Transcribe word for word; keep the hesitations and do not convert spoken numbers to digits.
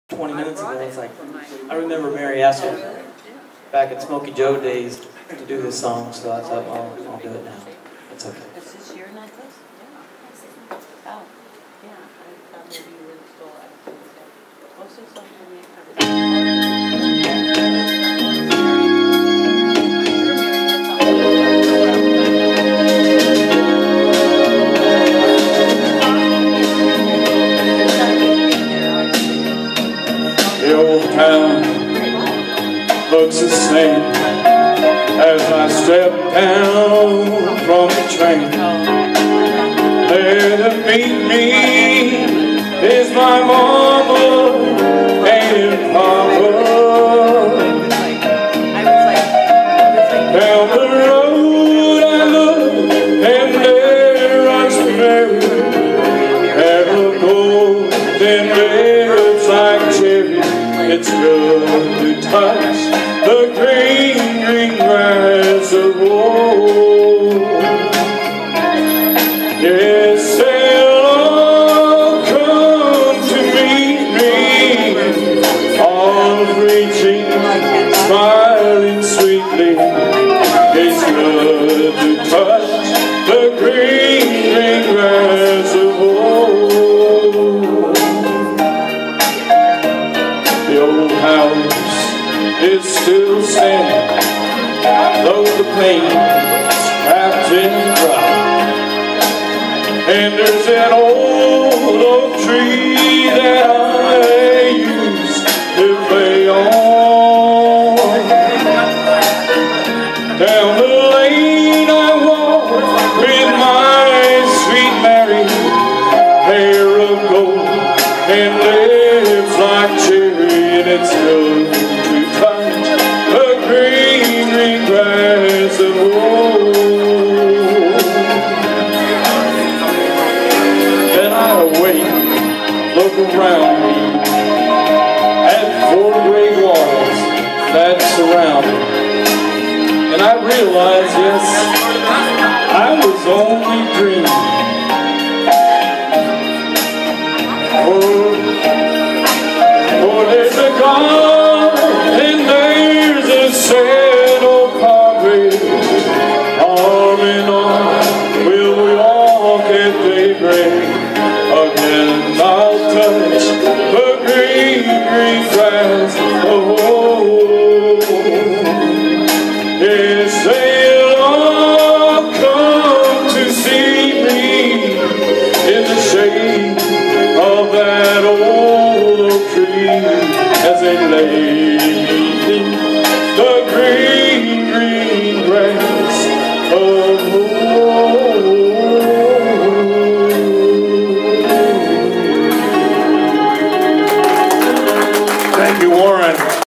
twenty minutes ago. It's like, I remember Mary asked me back at Smokey Joe days to do this song, so I thought, well, I'll do it now. It's okay. Is this your necklace? Yeah. Oh, yeah. I thought maybe you would stole it. What's this one for me? The old town looks the same as I step down from the train. There to meet me is my mama and papa. Down the road I look and there runs Mary, hair of gold and lips like cherries. It's good to touch the green, green grass of old. Yes, they'll all come to meet me, all reaching, smiling sweetly. It's good to touch the green, green grass of old. The old house is still standing, though the paint's cracked and dry. And there's that old oak tree that I used to play on. Down the lane I walk with my sweet Mary, hair of gold and lips like cherry. And it's good to touch the green, green grass of old. Then I awake, look around me at four gray walls that surround me, and I realize, yes, I was only dreaming. Oh, oh, there's a God and there's a sad old comrade. Arm in arm will we walk at daybreak. Again I'll touch the green, green grass of old. Yes, they'll all come to see me in the shade of that old oak tree as they lay beneath the green, green grass of old. Thank you, Warren.